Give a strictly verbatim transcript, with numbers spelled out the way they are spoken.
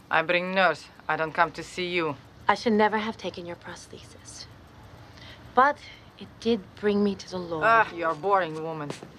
I bring nurse. I don't come to see you. I should never have taken your prosthesis. But it did bring me to the Lord. Ah, you're a boring woman.